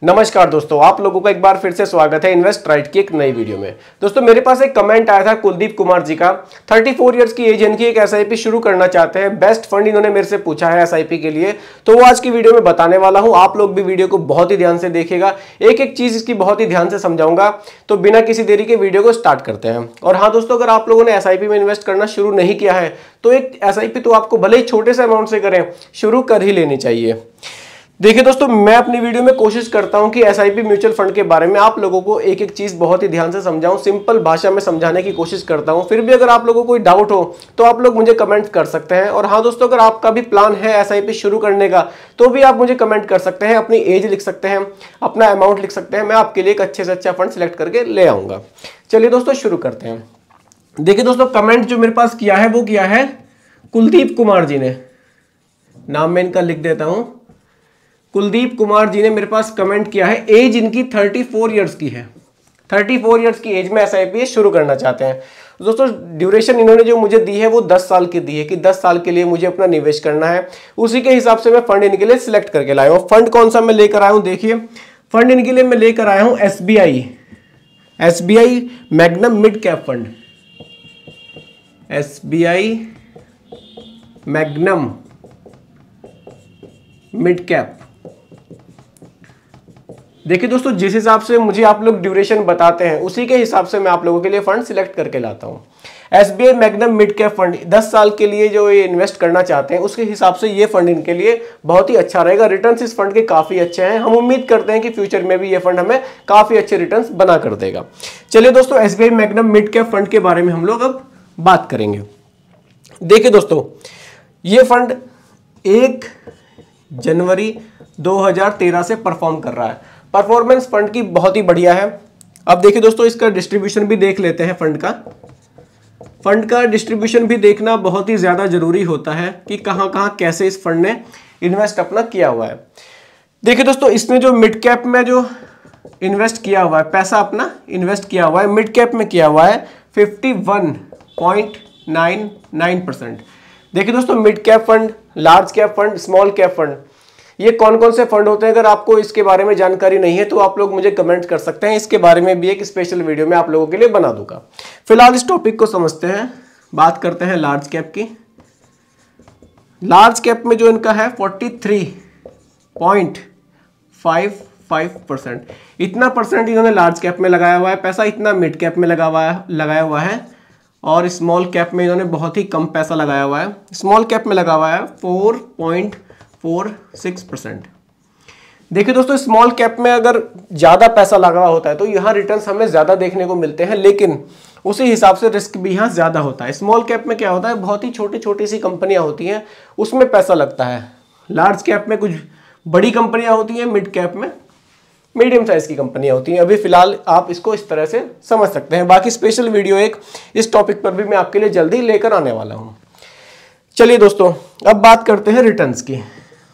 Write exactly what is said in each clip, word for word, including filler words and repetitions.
नमस्कार दोस्तों, आप लोगों का एक बार फिर से स्वागत है इन्वेस्ट राइट की एक नई वीडियो में। दोस्तों मेरे पास एक कमेंट आया था कुलदीप कुमार जी का। चौंतीस इयर्स की एज इनकी, एक एसआईपी शुरू करना चाहते हैं। बेस्ट फंड इन्होंने मेरे से पूछा है एसआईपी के लिए, तो वो आज की वीडियो में बताने वाला हूं। आप लोग भी वीडियो को बहुत ही ध्यान से देखिएगा, एक एक चीज इसकी बहुत ही ध्यान से समझाऊंगा। तो बिना किसी देरी के वीडियो को स्टार्ट करते हैं। और हाँ दोस्तों, अगर आप लोगों ने एसआईपी में इन्वेस्ट करना शुरू नहीं किया है तो एक एसआईपी तो आपको भले ही छोटे से अमाउंट से करें, शुरू कर ही लेनी चाहिए। देखिए दोस्तों, मैं अपनी वीडियो में कोशिश करता हूं कि एसआईपी म्यूचुअल फंड के बारे में आप लोगों को एक एक चीज बहुत ही ध्यान से समझाऊं, सिंपल भाषा में समझाने की कोशिश करता हूं। फिर भी अगर आप लोगों को कोई डाउट हो तो आप लोग मुझे कमेंट कर सकते हैं। और हाँ दोस्तों, अगर आपका भी प्लान है एसआईपी शुरू करने का तो भी आप मुझे कमेंट कर सकते हैं, अपनी एज लिख सकते हैं, अपना अमाउंट लिख सकते हैं। मैं आपके लिए एक अच्छे से अच्छा फंड सिलेक्ट करके ले आऊंगा। चलिए दोस्तों शुरू करते हैं। देखिए दोस्तों, कमेंट जो मेरे पास किया है वो किया है कुलदीप कुमार जी ने। नाम मैं इनका लिख देता हूं। कुलदीप कुमार जी ने मेरे पास कमेंट किया है, एज इनकी चौंतीस इयर्स की है। चौंतीस इयर्स की एज में एसआईपी शुरू करना चाहते हैं। दोस्तों ड्यूरेशन इन्होंने जो मुझे दी है वो दस साल की दी है कि दस साल के लिए मुझे अपना निवेश करना है। उसी के हिसाब से मैं फंड इनके लिए सिलेक्ट करके लाया हूं। फंड कौन सा मैं लेकर आया हूं, देखिए फंड इनके लिए मैं लेकर आया हूं SBI SBI Magnum mid cap fund. SBI Magnum mid cap. देखिए दोस्तों, जिस हिसाब से मुझे आप लोग ड्यूरेशन बताते हैं उसी के हिसाब से मैं आप लोगों के लिए फंड सिलेक्ट करके लाता हूं। SBI Magnum mid cap fund दस साल के लिए जो ये इन्वेस्ट करना चाहते हैं उसके हिसाब से ये फंड इनके लिए बहुत ही अच्छा रहेगा। रिटर्न्स इस फंड के काफी अच्छे हैं। हम उम्मीद करते हैं कि फ्यूचर में भी ये फंड हमें काफी अच्छे रिटर्न्स बना कर देगा। चलिए दोस्तों, SBI Magnum mid cap fund के बारे में हम लोग अब बात करेंगे। देखिए दोस्तों, ये फंड एक जनवरी दो हज़ार तेरह से परफॉर्म कर रहा है। परफॉर्मेंस फंड की बहुत ही बढ़िया है। अब देखिए दोस्तों, इसका डिस्ट्रीब्यूशन भी देख लेते हैं। फंड का फंड का डिस्ट्रीब्यूशन भी देखना बहुत ही ज्यादा जरूरी होता है कि कहां कहां कैसे इस फंड ने इन्वेस्ट अपना किया हुआ है। देखिए दोस्तों, इसने जो मिड कैप में जो इन्वेस्ट किया हुआ है, पैसा अपना इन्वेस्ट किया हुआ है मिड कैप में किया हुआ है इक्यावन पॉइंट नाइन नाइन परसेंट। देखिए दोस्तों, mid cap fund, large cap fund, small cap fund, ये कौन कौन से फंड होते हैं। अगर आपको इसके बारे में जानकारी नहीं है तो आप लोग मुझे कमेंट कर सकते हैं। इसके बारे में भी एक स्पेशल वीडियो में आप लोगों के लिए बना दूंगा। फिलहाल इस टॉपिक को समझते हैं। बात करते हैं लार्ज कैप की। लार्ज कैप में जो इनका है तैंतालीस पॉइंट फाइव फाइव परसेंट, इतना परसेंट इन्होंने लार्ज कैप में लगाया हुआ है पैसा। इतना मिड कैप में लगा हुआ है लगाया हुआ है और स्मॉल कैप में इन्होंने बहुत ही कम पैसा लगाया हुआ है। स्मॉल कैप में लगा हुआ है four point four six percent. देखिए दोस्तों, स्मॉल कैप में अगर ज्यादा पैसा लगा हुआ होता है तो यहाँ रिटर्न्स हमें ज्यादा देखने को मिलते हैं, लेकिन उसी हिसाब से रिस्क भी यहाँ ज्यादा होता है। स्मॉल कैप में क्या होता है, बहुत ही छोटी छोटी सी कंपनियां होती हैं, उसमें पैसा लगता है। लार्ज कैप में कुछ बड़ी कंपनियां होती हैं, मिड कैप में मीडियम साइज की कंपनियां होती हैं। अभी फिलहाल आप इसको इस तरह से समझ सकते हैं। बाकी स्पेशल वीडियो एक इस टॉपिक पर भी मैं आपके लिए जल्दी लेकर आने वाला हूं। चलिए दोस्तों, अब बात करते हैं रिटर्न्स की।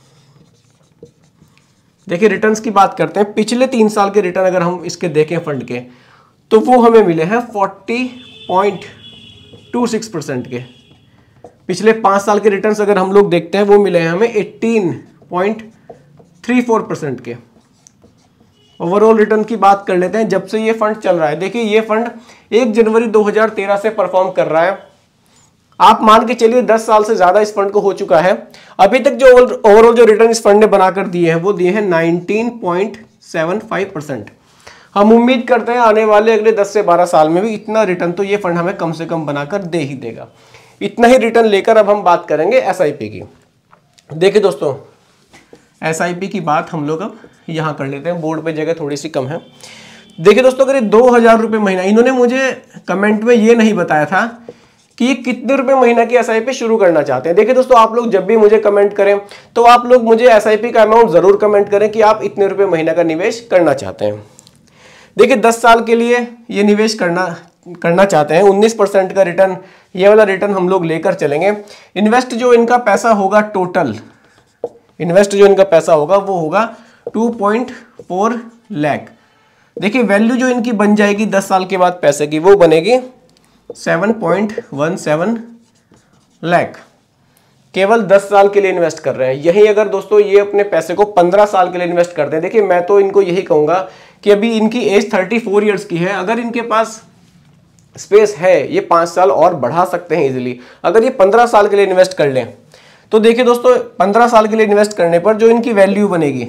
देखिए रिटर्न्स की बात करते हैं। पिछले तीन साल के रिटर्न अगर हम इसके देखें फंड के, तो वो हमें मिले हैं चालीस पॉइंट दो छह परसेंट के। पिछले पांच साल के रिटर्न्स अगर हम लोग देखते हैं वो मिले हैं हमें अठारह पॉइंट तीन चार परसेंट के। ओवरऑल रिटर्न की बात कर लेते हैं जब से ये फंड चल रहा है। देखिए ये फंड एक जनवरी दो हज़ार तेरह से परफॉर्म कर रहा है। आप मान के चलिए दस साल से ज्यादा इस फंड को हो चुका है। अभी तक जो ओवरऑल जो रिटर्न इस फंड ने बनाकर दिए हैं वो दिए हैं उन्नीस पॉइंट सात पाँच परसेंट। हम उम्मीद करते हैं आने वाले अगले दस से बारह साल में भी इतना रिटर्न तो ये फंड हमें कम से कम बनाकर दे ही देगा। इतना ही रिटर्न लेकर अब हम बात करेंगे एसआईपी की। देखिए दोस्तों, एसआईपी की बात हम लोग अब यहां कर लेते हैं, बोर्ड पे जगह थोड़ी सी कम है। देखिए दोस्तों, अगर दो हजार रुपये महीना, इन्होंने मुझे कमेंट में ये नहीं बताया था कि कितने रुपए महीना की एसआईपी शुरू करना चाहते हैं। देखिए दोस्तों, आप लोग जब भी मुझे कमेंट करें तो आप लोग मुझे एसआईपी का अमाउंट जरूर कमेंट करें कि आप इतने रुपए महीना का निवेश करना चाहते हैं। देखिए दस साल के लिए ये निवेश करना करना चाहते हैं। उन्नीस परसेंट का रिटर्न, ये वाला रिटर्न हम लोग लेकर चलेंगे। इन्वेस्ट जो इनका पैसा होगा, टोटल इन्वेस्ट जो इनका पैसा होगा वो होगा दो पॉइंट चार लाख। देखिए वैल्यू जो इनकी बन जाएगी दस साल के बाद पैसे की, वो बनेगी सात पॉइंट एक सात लाख। केवल दस साल के लिए इन्वेस्ट कर रहे हैं। यही अगर दोस्तों ये अपने पैसे को पंद्रह साल के लिए इन्वेस्ट करते हैं, देखिए मैं तो इनको यही कहूंगा कि अभी इनकी एज थर्टी फोर ईयर्स की है, अगर इनके पास स्पेस है ये पाँच साल और बढ़ा सकते हैं इजीली। अगर ये पंद्रह साल के लिए इन्वेस्ट कर लें तो देखिए दोस्तों पंद्रह साल के लिए इन्वेस्ट करने पर जो इनकी वैल्यू बनेगी,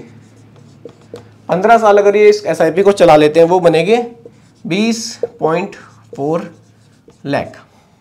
पंद्रह साल अगर ये इस एस आई पी को चला लेते हैं, वो बनेगी बीस पॉइंट फोर लाख।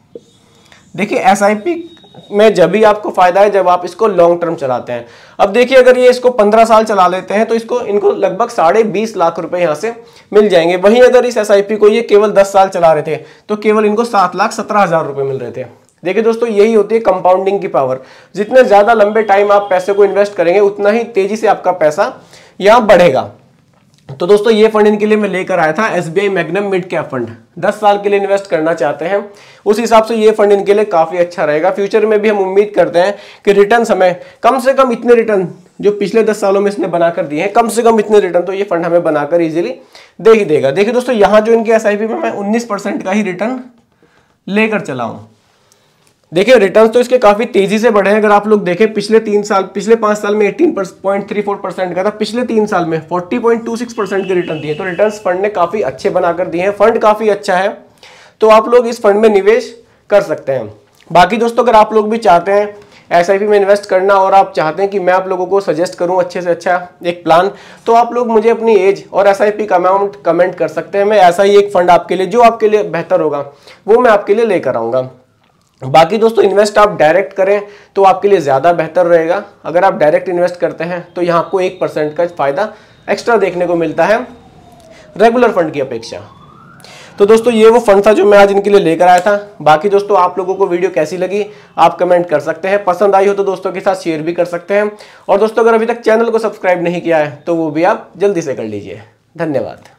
देखिए एस आई पी में जब भी आपको फायदा है जब आप इसको लॉन्ग टर्म चलाते हैं। अब देखिए अगर ये इसको पंद्रह साल चला लेते हैं तो इसको इनको लगभग साढ़े बीस लाख रुपए यहाँ से मिल जाएंगे। वहीं अगर इस एस आई पी को ये केवल दस साल चला रहे थे तो केवल इनको सात लाख सत्रह हजार रुपए मिल रहे थे। देखिए दोस्तों यही होती है कंपाउंडिंग की पावर। जितने ज्यादा लंबे टाइम आप पैसे को इन्वेस्ट करेंगे उतना ही तेजी से आपका पैसा यहाँ बढ़ेगा। तो दोस्तों ये फंड इनके लिए मैं लेकर आया था, S B I Magnum mid cap fund. दस साल के लिए इन्वेस्ट करना चाहते हैं उस हिसाब से ये फंड इनके लिए काफी अच्छा रहेगा। फ्यूचर में भी हम उम्मीद करते हैं कि रिटर्न हमें कम से कम इतने रिटर्न जो पिछले दस सालों में इसने बनाकर दिए हैं, कम से कम इतने रिटर्न तो ये फंड हमें बनाकर इजीली दे ही देगा। देखिए दोस्तों यहाँ जो इनके एस आई पी में मैं उन्नीस परसेंट का ही रिटर्न लेकर चला हूं। देखिए रिटर्न्स तो इसके काफी तेजी से बढ़े हैं। अगर आप लोग देखें पिछले तीन साल पिछले पांच साल में अठारह पॉइंट तीन चार परसेंट का था, पिछले तीन साल में चालीस पॉइंट दो छह परसेंट के रिटर्न दिए। तो रिटर्न्स फंड ने काफी अच्छे बनाकर दिए हैं। फंड काफी अच्छा है तो आप लोग इस फंड में निवेश कर सकते हैं। बाकी दोस्तों अगर आप लोग भी चाहते हैं एस आई पी में इन्वेस्ट करना और आप चाहते हैं कि मैं आप लोगों को सजेस्ट करूं अच्छे से अच्छा एक प्लान, तो आप लोग मुझे अपनी एज और एस आई पी का अमाउंट कमेंट कर सकते हैं। मैं ऐसा ही एक फंड आपके लिए जो आपके लिए बेहतर होगा वो मैं आपके लिए लेकर आऊंगा। बाकी दोस्तों इन्वेस्ट आप डायरेक्ट करें तो आपके लिए ज़्यादा बेहतर रहेगा। अगर आप डायरेक्ट इन्वेस्ट करते हैं तो यहाँ आपको एक परसेंट का फ़ायदा एक्स्ट्रा देखने को मिलता है रेगुलर फंड की अपेक्षा। तो दोस्तों ये वो फंड था जो मैं आज इनके लिए लेकर आया था। बाकी दोस्तों आप लोगों को वीडियो कैसी लगी आप कमेंट कर सकते हैं। पसंद आई हो तो दोस्तों के साथ शेयर भी कर सकते हैं। और दोस्तों अगर अभी तक चैनल को सब्सक्राइब नहीं किया है तो वो भी आप जल्दी से कर लीजिए। धन्यवाद।